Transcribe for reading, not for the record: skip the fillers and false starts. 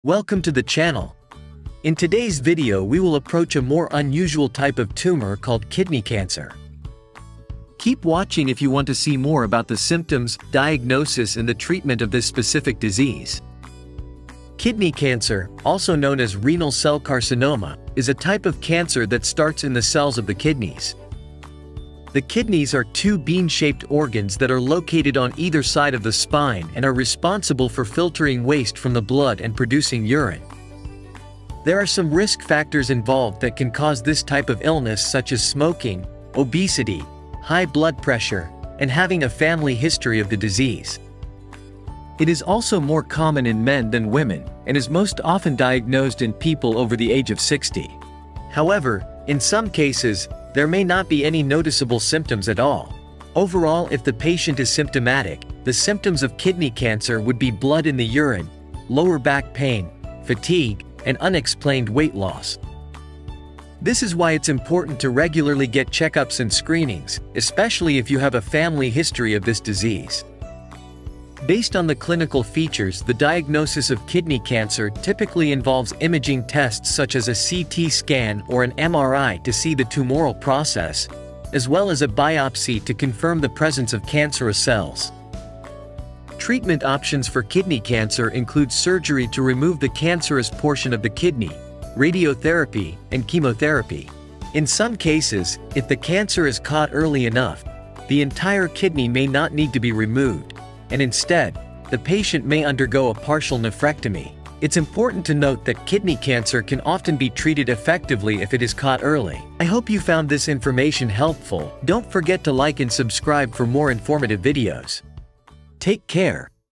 Welcome to the channel. In today's video we will approach a more unusual type of tumor called kidney cancer. Keep watching if you want to see more about the symptoms, diagnosis and the treatment of this specific disease. Kidney cancer, also known as renal cell carcinoma, is a type of cancer that starts in the cells of the kidneys. The kidneys are two bean-shaped organs that are located on either side of the spine and are responsible for filtering waste from the blood and producing urine. There are some risk factors involved that can cause this type of illness, such as smoking, obesity, high blood pressure, and having a family history of the disease. It is also more common in men than women, and is most often diagnosed in people over the age of 60. However, in some cases, there may not be any noticeable symptoms at all. Overall, if the patient is symptomatic, the symptoms of kidney cancer would be blood in the urine, lower back pain, fatigue, and unexplained weight loss. This is why it's important to regularly get checkups and screenings, especially if you have a family history of this disease. Based on the clinical features, the diagnosis of kidney cancer typically involves imaging tests such as a CT scan or an MRI to see the tumoral process, as well as a biopsy to confirm the presence of cancerous cells. Treatment options for kidney cancer include surgery to remove the cancerous portion of the kidney, radiotherapy, and chemotherapy. In some cases, if the cancer is caught early enough, the entire kidney may not need to be removed, and instead, the patient may undergo a partial nephrectomy. It's important to note that kidney cancer can often be treated effectively if it is caught early. I hope you found this information helpful. Don't forget to like and subscribe for more informative videos. Take care.